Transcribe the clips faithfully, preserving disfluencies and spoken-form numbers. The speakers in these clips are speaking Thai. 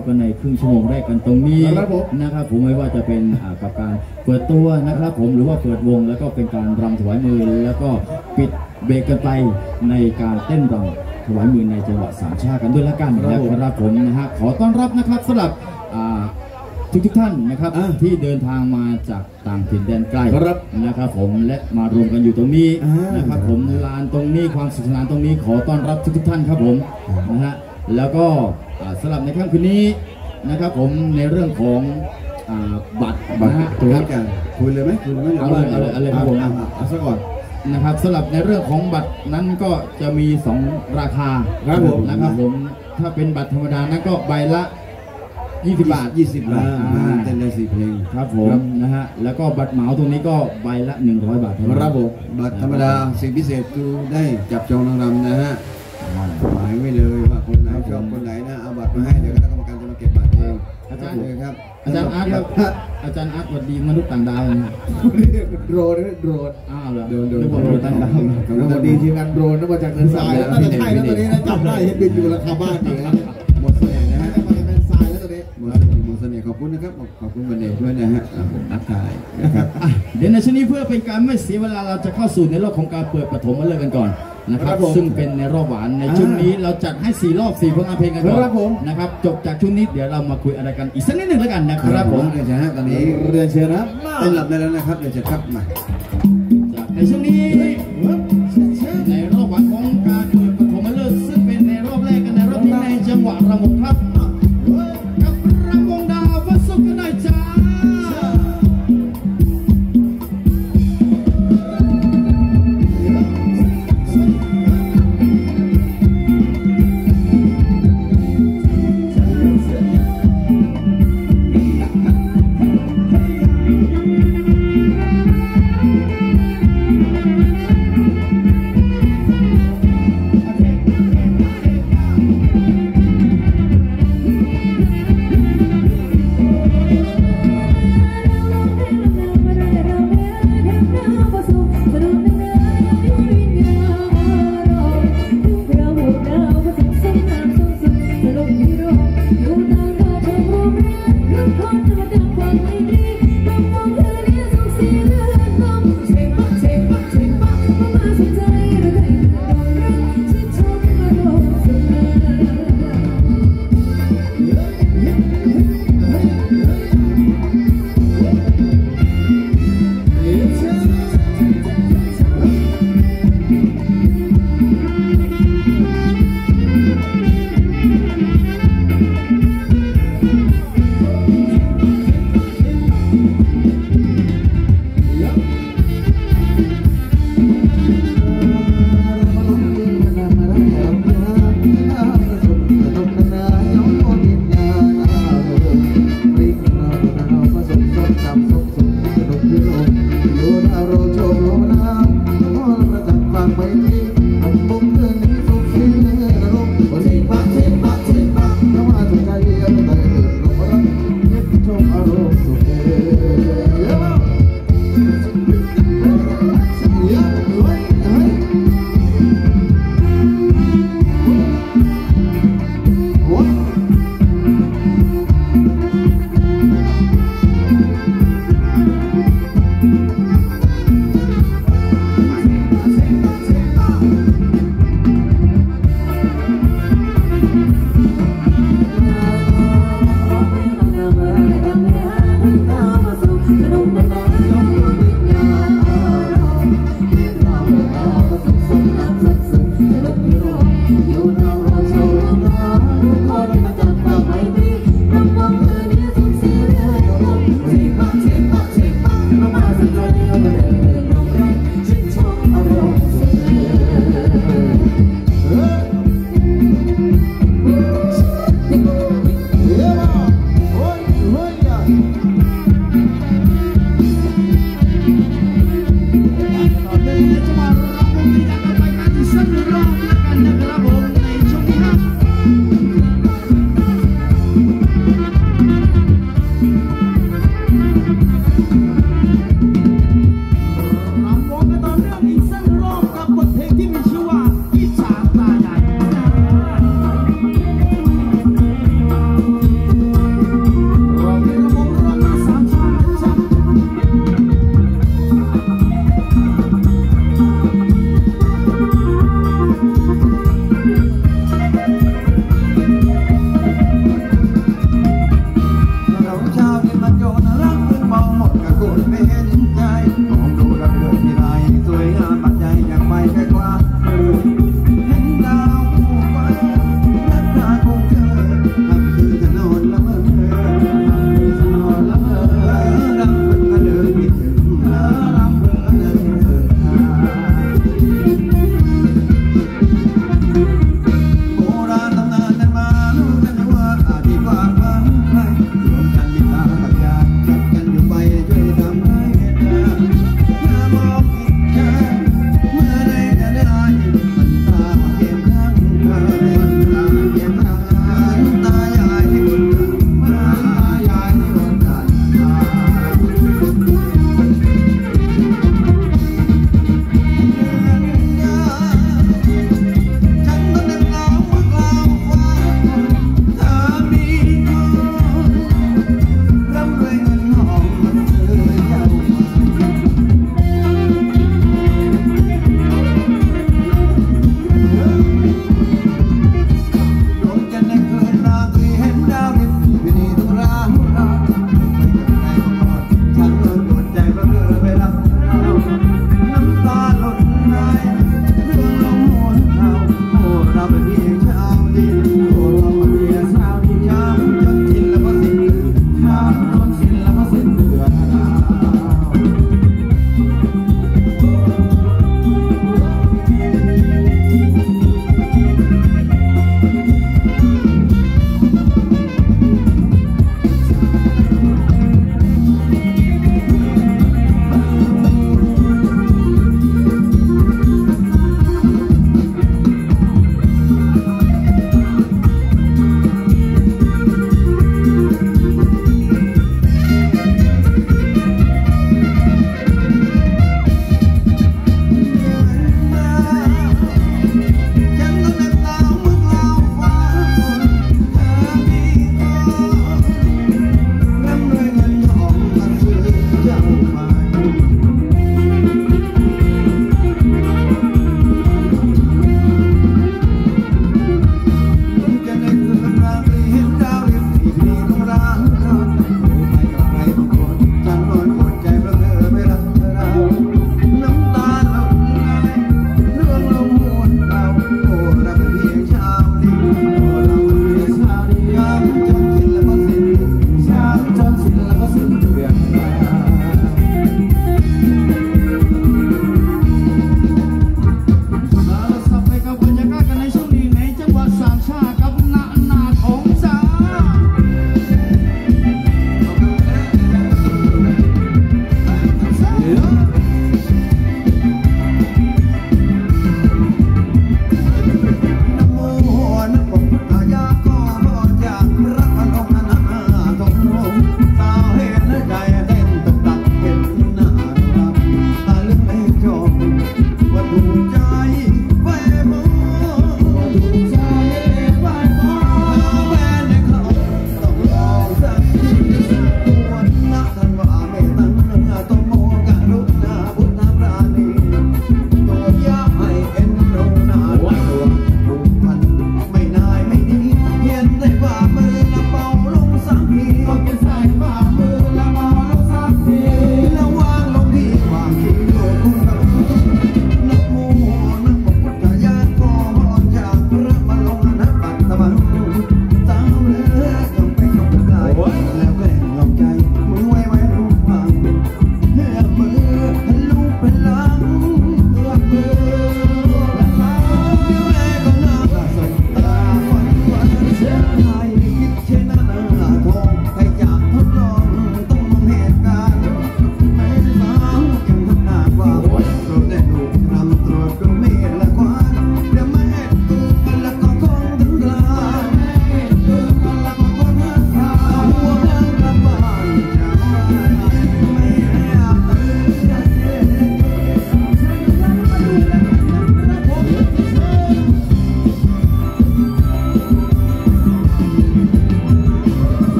กันในครึ่งชั่วโมงแรกกันตรงนี้นะครับผมไม่ว่าจะเป็นกับการเปิดตัวนะครับผมหรือว่าเปิดวงแล้วก็เป็นการรำถวายมือแล้วก็ปิดเบรกกันไปในการเต้นรำถวายมือในจังหวะสามชากันด้วยละกันนะครับผมนะฮะขอต้อนรับนะครับสำหรับทุกทุกท่านนะครับที่เดินทางมาจากต่างถิ่นแดนไกลนะครับผมและมารวมกันอยู่ตรงนี้นะครับผมลานตรงนี้ความสนุกสนานตรงนี้ขอต้อนรับทุกทุกท่านครับผมนะฮะแล้วก็สำหรับในค่ำคืนนี้นะครับผมในเรื่องของบัตรบัตรตัวกันคุยเลยไหมคุยเลยไหมเอาเลยเอาเลยเอาเลยครับผมเอาซะก่อนนะครับสำหรับในเรื่องของบัตรนั้นก็จะมีสองราคาครับผมนะครับผมถ้าเป็นบัตรธรรมดานั้นก็ใบละยี่สิบบาทยี่สิบบาทเต้นได้สี่เพลงครับผมนะฮะแล้วก็บัตรเหมาตรงนี้ก็ใบละหนึ่งร้อยบาทครับผมบัตรธรรมดาสิ่งพิเศษคือได้จับจองนางรำนะฮะหมายไว้เลยว่าคนไหนชอบคนไหนนะเอาบัตรมาให้เดี๋ยวคณะกรรมการจะมาเก็บบัตรเองอาจารย์ครับอาจารย์อาร์ตครับอาจารย์อาร์ตสวัสดีมนุษย์ต่างดาวโดรนโดรนอ้าวเหรอโดรนโดรนโดรนต่างดาวสวัสดีทีมงานโดรนนั่นมาจากเนินทรายน่าจะใช่แล้วตัวนี้นะจำได้เห็นเป็นอยู่ราคาบ้านอยู่นะหมดเสน่ห์นะฮะมาจากเนินทรายแล้วตัวนี้หมดหมดเสน่ห์ขอบคุณนะครับขอบคุณวันเดชด้วยนะฮะผมนักทายนะครับเดี๋ยวในช่วงนี้เพื่อเป็นการไม่เสียเวลาเราจะเข้าสู่ในรอบของการเปิดปฐมฤกษ์กันก่อนนะครับซึ่งเป็นในรอบหวานในช่วงนี้เราจัดให้สี่รอบสี่ผลงานเพลงกันก่อนนะครับจบจากช่วงนี้เดี๋ยวเรามาคุยอะไรกันอีกสักนิดหนึ่งแล้วกันนะครับผมเรียนเชิญฮะตอนนี้เรียนเชิญนะเต้นหลับได้แล้วนะครับเรียนเชิญครับมาในช่วงนี้ในรอบหวานของการเปิดปฐมฤกษ์ซึ่งเป็นในรอบแรกกันในรอบนี้ในจังหวะระบบครับกับรำวงดาววัสุกันได้จ้า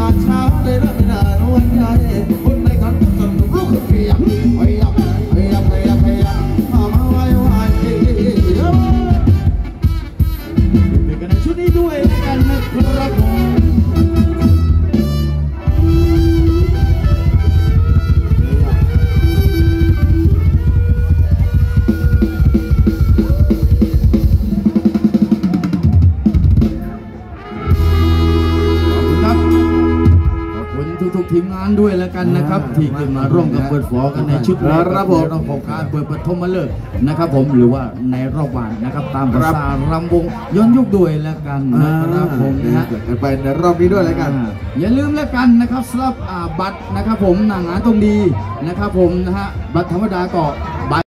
าช้าได้รับไม่นานวันใหญ่คนในขันก็ต้องลุกขึ้นเพียงพยายามพยายามพยายามพยายามมามาไว้ไว้เป็นกันในชุดนี้ด้วยกันนะครับผมทุกทีมงานด้วยแล้วกันนะครับที่ขึ้นมาร่วมกับเปิดฝอกันในชุดแรกในรอบของการเปิดปฐมฤกษ์นะครับผมหรือว่าในรอบวันนะครับตามภาษารำวงย้อนยุคด้วยแล้วกันนะครับผมนะฮะไปในรอบนี้ด้วยแล้วกันอย่าลืมแล้วกันนะครับสำหรับบัตรนะครับผมหนังงานตรงดีนะครับผมนะฮะบัตรธรรมดาก็